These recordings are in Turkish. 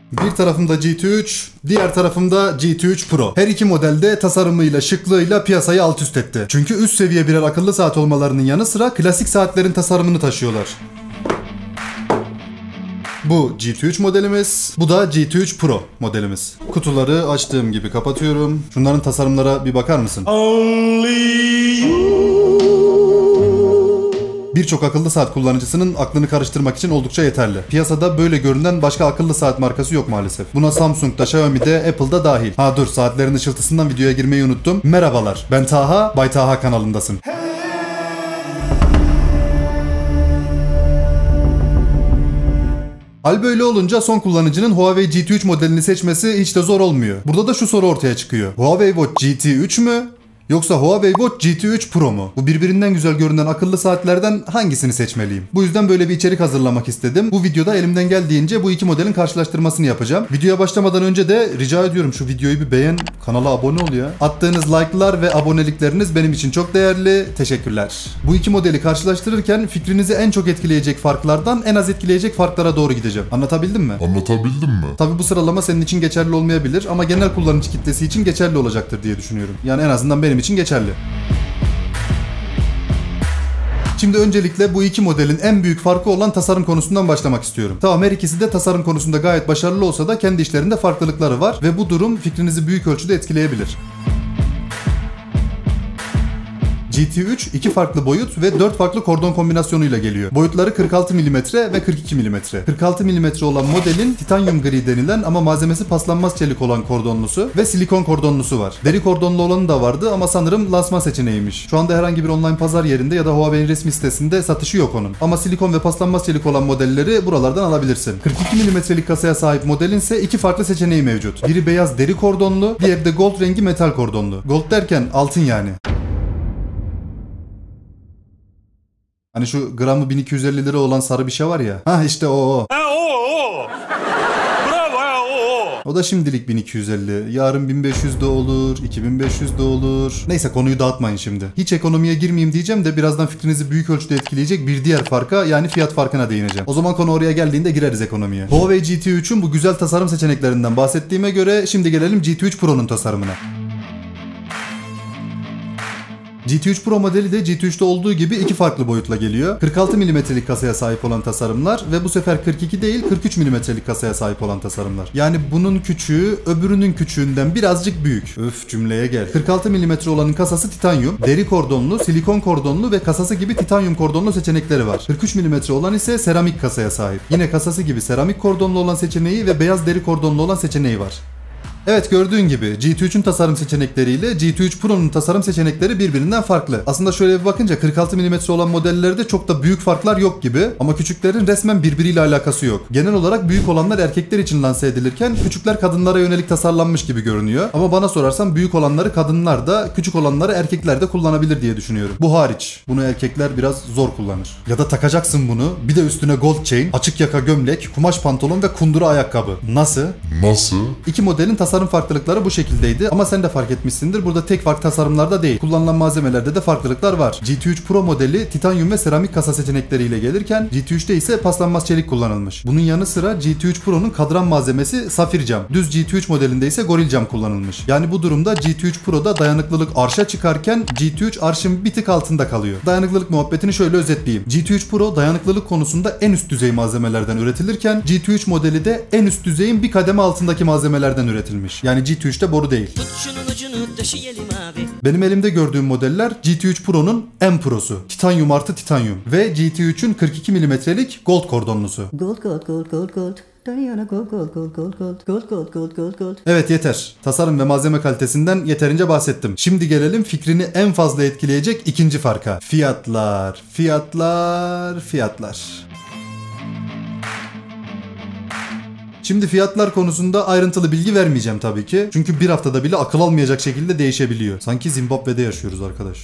Bir tarafımda GT3, diğer tarafımda GT3 Pro. Her iki modelde tasarımıyla, şıklığıyla piyasayı alt üst etti. Çünkü üst seviye birer akıllı saat olmalarının yanı sıra klasik saatlerin tasarımını taşıyorlar. Bu GT3 modelimiz, bu da GT3 Pro modelimiz. Kutuları açtığım gibi kapatıyorum. Şunların tasarımlara bir bakar mısın? Birçok akıllı saat kullanıcısının aklını karıştırmak için oldukça yeterli. Piyasada böyle görünen başka akıllı saat markası yok maalesef. Buna Samsung'da, Xiaomi'de, Apple'da dahil. Ha dur, saatlerin ışıltısından videoya girmeyi unuttum. Merhabalar, ben Taha, Bay Taha kanalındasın. Hal böyle olunca son kullanıcının Huawei GT3 modelini seçmesi hiç de zor olmuyor. Burada da şu soru ortaya çıkıyor. Huawei Watch GT3 mü? Yoksa Huawei Watch GT3 Pro mu? Bu birbirinden güzel görünen akıllı saatlerden hangisini seçmeliyim? Bu yüzden böyle bir içerik hazırlamak istedim. Bu videoda elimden geldiğince bu iki modelin karşılaştırmasını yapacağım. Videoya başlamadan önce de rica ediyorum şu videoyu bir beğen, kanala abone ol ya. Attığınız like'lar ve abonelikleriniz benim için çok değerli. Teşekkürler. Bu iki modeli karşılaştırırken fikrinizi en çok etkileyecek farklardan en az etkileyecek farklara doğru gideceğim. Anlatabildim mi? Anlatabildim mi? Tabi bu sıralama senin için geçerli olmayabilir ama genel kullanıcı kitlesi için geçerli olacaktır diye düşünüyorum. Yani en azından benim için geçerli. Şimdi öncelikle bu iki modelin en büyük farkı olan tasarım konusundan başlamak istiyorum. Tamam, her ikisi de tasarım konusunda gayet başarılı olsa da kendi işlerinde farklılıkları var ve bu durum fikrinizi büyük ölçüde etkileyebilir. GT3 iki farklı boyut ve 4 farklı kordon kombinasyonuyla geliyor. Boyutları 46 mm ve 42 mm. 46 mm olan modelin titanyum gri denilen ama malzemesi paslanmaz çelik olan kordonlusu ve silikon kordonlusu var. Deri kordonlu olanı da vardı ama sanırım lansman seçeneğiymiş. Şu anda herhangi bir online pazar yerinde ya da Huawei'nin resmi sitesinde satışı yok onun. Ama silikon ve paslanmaz çelik olan modelleri buralardan alabilirsin. 42 mm'lik kasaya sahip modelin ise iki farklı seçeneği mevcut. Biri beyaz deri kordonlu, diğeri de gold rengi metal kordonlu. Gold derken altın yani. Hani şu gramı 1250 lira olan sarı bir şey var ya. Ha işte o. Bravo ya o. O da şimdilik 1250. Yarın 1500 de olur, 2500 de olur. Neyse, konuyu dağıtmayın şimdi. Hiç ekonomiye girmeyeyim diyeceğim de birazdan fikrinizi büyük ölçüde etkileyecek bir diğer farka, yani fiyat farkına değineceğim. O zaman konu oraya geldiğinde gireriz ekonomiye. Huawei GT3'ün bu güzel tasarım seçeneklerinden bahsettiğime göre şimdi gelelim GT3 Pro'nun tasarımına. GT3 Pro modeli de GT3'te olduğu gibi iki farklı boyutla geliyor. 46 mm'lik kasaya sahip olan tasarımlar ve bu sefer 42 değil 43 mm'lik kasaya sahip olan tasarımlar. Yani bunun küçüğü öbürünün küçüğünden birazcık büyük. Öf, cümleye gel. 46 mm olanın kasası titanyum, deri kordonlu, silikon kordonlu ve kasası gibi titanyum kordonlu seçenekleri var. 43 mm olan ise seramik kasaya sahip. Yine kasası gibi seramik kordonlu olan seçeneği ve beyaz deri kordonlu olan seçeneği var. Evet, gördüğün gibi GT3'ün tasarım seçenekleriyle GT3 Pro'nun tasarım seçenekleri birbirinden farklı. Aslında şöyle bir bakınca 46 mm olan modellerde çok da büyük farklar yok gibi ama küçüklerin resmen birbiriyle alakası yok. Genel olarak büyük olanlar erkekler için lanse edilirken küçükler kadınlara yönelik tasarlanmış gibi görünüyor. Ama bana sorarsan büyük olanları kadınlar da, küçük olanları erkekler de kullanabilir diye düşünüyorum. Bu hariç. Bunu erkekler biraz zor kullanır. Ya da takacaksın bunu, bir de üstüne gold chain, açık yaka gömlek, kumaş pantolon ve kundura ayakkabı. Nasıl? İki modelin tasarım farklılıkları bu şekildeydi ama sen de fark etmişsindir. Burada tek fark tasarımlarda değil, kullanılan malzemelerde de farklılıklar var. GT3 Pro modeli titanyum ve seramik kasa seçenekleriyle gelirken GT3'te ise paslanmaz çelik kullanılmış. Bunun yanı sıra GT3 Pro'nun kadran malzemesi safir cam. Düz GT3 modelinde ise goril cam kullanılmış. Yani bu durumda GT3 Pro'da dayanıklılık arşa çıkarken GT3 arşın bir tık altında kalıyor. Dayanıklılık muhabbetini şöyle özetleyeyim. GT3 Pro dayanıklılık konusunda en üst düzey malzemelerden üretilirken GT3 modeli de en üst düzeyin bir kademe altındaki malzemelerden üretilmiş. Yani GT3'te boru değil. Benim elimde gördüğüm modeller GT3 Pro'nun M Pro'su. Titanyum artı titanyum. Ve GT3'ün 42 mm'lik gold kordonlusu. Gold. Evet, yeter. Tasarım ve malzeme kalitesinden yeterince bahsettim. Şimdi gelelim fikrini en fazla etkileyecek ikinci farka. Fiyatlar. Şimdi fiyatlar konusunda ayrıntılı bilgi vermeyeceğim tabii ki. Çünkü bir haftada bile akıl almayacak şekilde değişebiliyor. Sanki Zimbabwe'de yaşıyoruz arkadaş.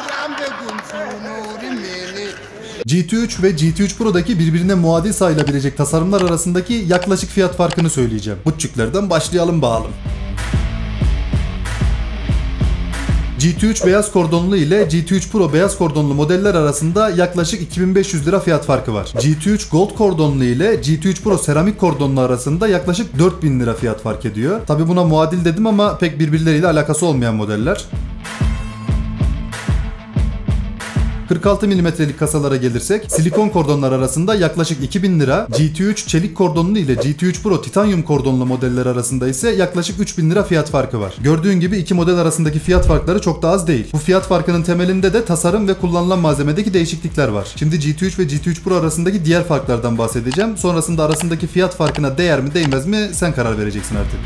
GT3 ve GT3 Pro'daki birbirine muadil sayılabilecek tasarımlar arasındaki yaklaşık fiyat farkını söyleyeceğim. Buçuklardan başlayalım bakalım. GT3 beyaz kordonlu ile GT3 Pro beyaz kordonlu modeller arasında yaklaşık 2500 lira fiyat farkı var. GT3 Gold kordonlu ile GT3 Pro seramik kordonlu arasında yaklaşık 4000 lira fiyat fark ediyor. Tabi buna muadil dedim ama pek birbirleriyle alakası olmayan modeller. 46 milimetrelik kasalara gelirsek silikon kordonlar arasında yaklaşık 2000 lira, GT3 çelik kordonlu ile GT3 Pro titanyum kordonlu modeller arasında ise yaklaşık 3000 lira fiyat farkı var. Gördüğün gibi iki model arasındaki fiyat farkları çok da az değil. Bu fiyat farkının temelinde de tasarım ve kullanılan malzemedeki değişiklikler var. Şimdi GT3 ve GT3 Pro arasındaki diğer farklardan bahsedeceğim. Sonrasında arasındaki fiyat farkına değer mi değmez mi sen karar vereceksin artık.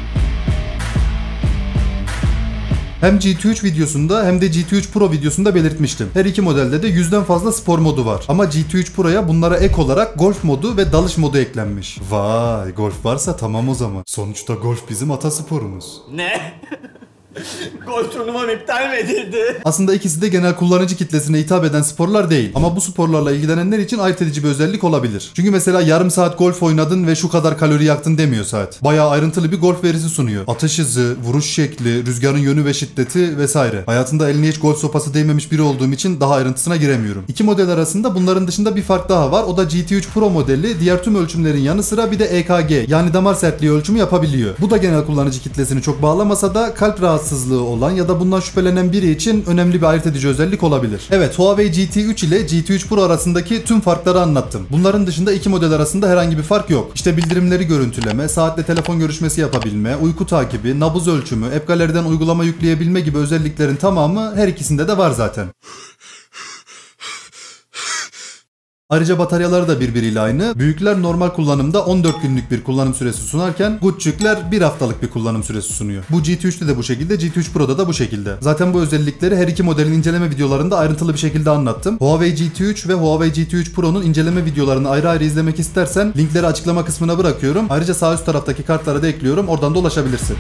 Hem GT3 videosunda hem de GT3 Pro videosunda belirtmiştim. Her iki modelde de 100'den fazla spor modu var. Ama GT3 Pro'ya bunlara ek olarak golf modu ve dalış modu eklenmiş. Vay, golf varsa tamam o zaman. Sonuçta golf bizim atasporumuz. Ne? Golf turnuvam iptal mi edildi? Aslında ikisi de genel kullanıcı kitlesine hitap eden sporlar değil. Ama bu sporlarla ilgilenenler için ayırt edici bir özellik olabilir. Çünkü mesela yarım saat golf oynadın ve şu kadar kalori yaktın demiyor saat. Bayağı ayrıntılı bir golf verisi sunuyor. Atış hızı, vuruş şekli, rüzgarın yönü ve şiddeti vesaire. Hayatında eline hiç golf sopası değmemiş biri olduğum için daha ayrıntısına giremiyorum. İki model arasında bunların dışında bir fark daha var. O da GT3 Pro modeli diğer tüm ölçümlerin yanı sıra bir de EKG yani damar sertliği ölçümü yapabiliyor. Bu da genel kullanıcı kitlesini çok bağlamasa da kalp rahatsızlığı olan ya da bundan şüphelenen biri için önemli bir ayırt edici özellik olabilir. Evet, Huawei GT3 ile GT3 Pro arasındaki tüm farkları anlattım. Bunların dışında iki model arasında herhangi bir fark yok. İşte bildirimleri görüntüleme, saatle telefon görüşmesi yapabilme, uyku takibi, nabız ölçümü, App Gallery'den uygulama yükleyebilme gibi özelliklerin tamamı her ikisinde de var zaten. Ayrıca bataryaları da birbiriyle aynı. Büyükler normal kullanımda 14 günlük bir kullanım süresi sunarken küçükler 1 haftalık bir kullanım süresi sunuyor. Bu GT3'te de bu şekilde, GT3 Pro'da da bu şekilde. Zaten bu özellikleri her iki modelin inceleme videolarında ayrıntılı bir şekilde anlattım. Huawei GT3 ve Huawei GT3 Pro'nun inceleme videolarını ayrı ayrı izlemek istersen linkleri açıklama kısmına bırakıyorum. Ayrıca sağ üst taraftaki kartlara da ekliyorum. Oradan da ulaşabilirsin.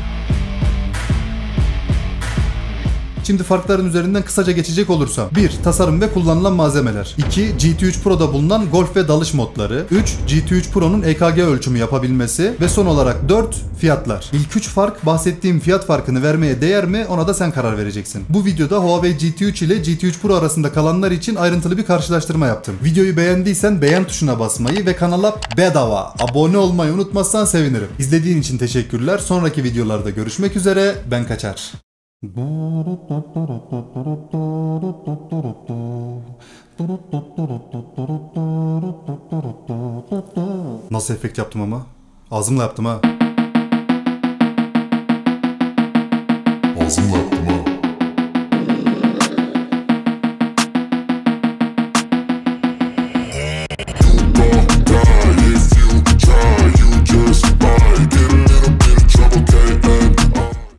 Şimdi farkların üzerinden kısaca geçecek olursam. 1. Tasarım ve kullanılan malzemeler. 2. GT3 Pro'da bulunan golf ve dalış modları. 3. GT3 Pro'nun EKG ölçümü yapabilmesi. Ve son olarak 4. Fiyatlar. İlk 3 fark bahsettiğim fiyat farkını vermeye değer mi ona da sen karar vereceksin. Bu videoda Huawei GT3 ile GT3 Pro arasında kalanlar için ayrıntılı bir karşılaştırma yaptım. Videoyu beğendiysen beğen tuşuna basmayı ve kanala bedava abone olmayı unutmazsan sevinirim. İzlediğin için teşekkürler. Sonraki videolarda görüşmek üzere. Ben kaçar. Nasıl efekt yaptım ama? Ağzımla yaptım ha. Ağzımla